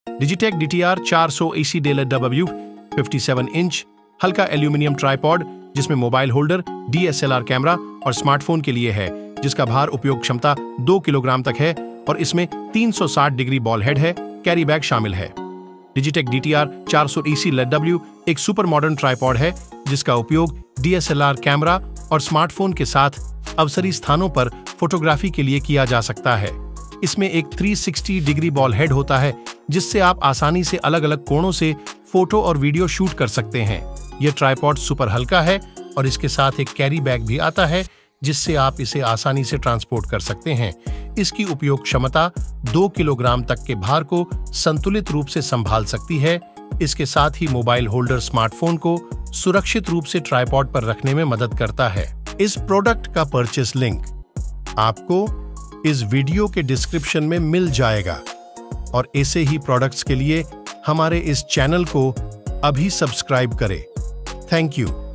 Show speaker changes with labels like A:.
A: Digitek DTR 400 AC DLW 57 inch हल्का aluminium tripod जिसमें mobile holder, DSLR camera और smartphone के लिए है, जिसका भार उपयोग क्षमता 2 किलोग्राम तक है और इसमें 360 डिग्री बॉल हेड है, कैरी बैग शामिल है। डिजिटेक DTR 400 AC LW एक सुपर मॉडर्न ट्राइपॉड है जिसका उपयोग DSLR कैमरा और स्मार्टफोन के साथ अवसरी स्थानों पर फोटोग्राफी के लिए किया जा सकता है। इसमें एक 360 डिग्री बॉल हेड होता है जिससे आप आसानी से अलग-अलग कोणों से फोटो और वीडियो शूट कर सकते हैं। यह ट्राइपॉड सुपर हल्का है और इसके साथ एक कैरी बैग भी आता है जिससे आप इसे आसानी से ट्रांसपोर्ट कर सकते हैं। इसकी उपयोग क्षमता 2 किलोग्राम तक के भार को संतुलित रूप से संभाल सकती है। इसके साथ ही मोबाइल होल्डर स्मार्टफोन को सुरक्षित रूप से ट्राइपॉड पर रखने में मदद करता है। इस प्रोडक्ट का परचेस लिंक आपको इस वीडियो के डिस्क्रिप्शन में मिल जाएगा और ऐसे ही प्रोडक्ट्स के लिए हमारे इस चैनल को अभी सब्सक्राइब करें। Thank you.